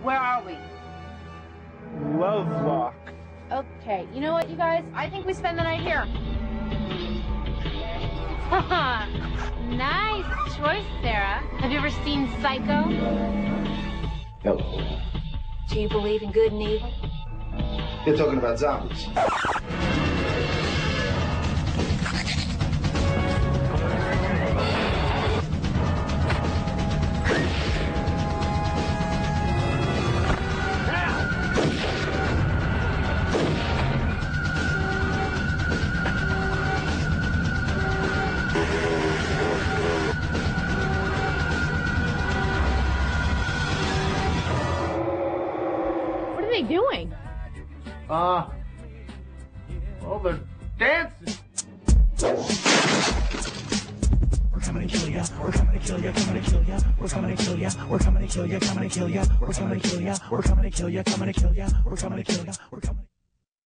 Where are we? Lovelock. Okay, you know what, you guys? I think we spend the night here. Nice choice, Sarah. Have you ever seen Psycho? No. Do you believe in good and evil? You're talking about zombies. What are they doing? Well, they're dancing. We're coming to kill ya, we're coming to kill ya, coming to kill ya, we're coming to kill ya, we're coming to kill ya, coming to kill ya, we're coming to kill ya, we're coming to kill ya, coming to kill ya, we're coming to kill ya, we're coming to